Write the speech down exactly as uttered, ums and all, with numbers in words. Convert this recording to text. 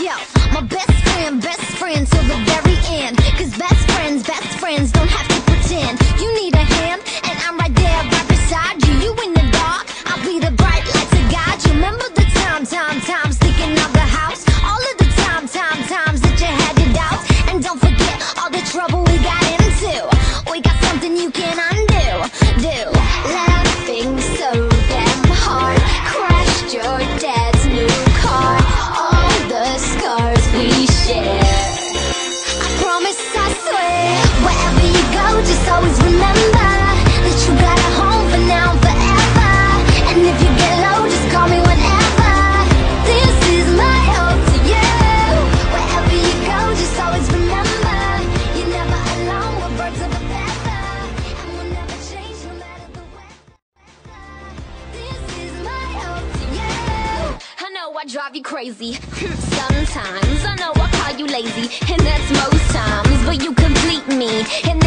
Yo, my best friend, best friend till the very end. Cause best friends, best friends don't have to pretend. You need a hand, and I'm right there right beside you. You in the dark, I'll be the bright light to guide you. Remember the time, time, time sticking out the house. All of the time, time, times that you had your doubts. And don't forget all the trouble we got into. We got something you can undo. Do laughing so damn hard, crashed your dad's new car. All the scars we share. I promise, I swear, wherever you go, just always remember that you got a home for now and forever. And if you get low, just call me whenever. This is my hope to you. Wherever you go, just always remember you're never alone. We're birds of a feather, and we'll never change no matter the weather. This is my hope to you. I know I drive you crazy sometimes. I know I call you lazy, and that's most times. But you complete me, and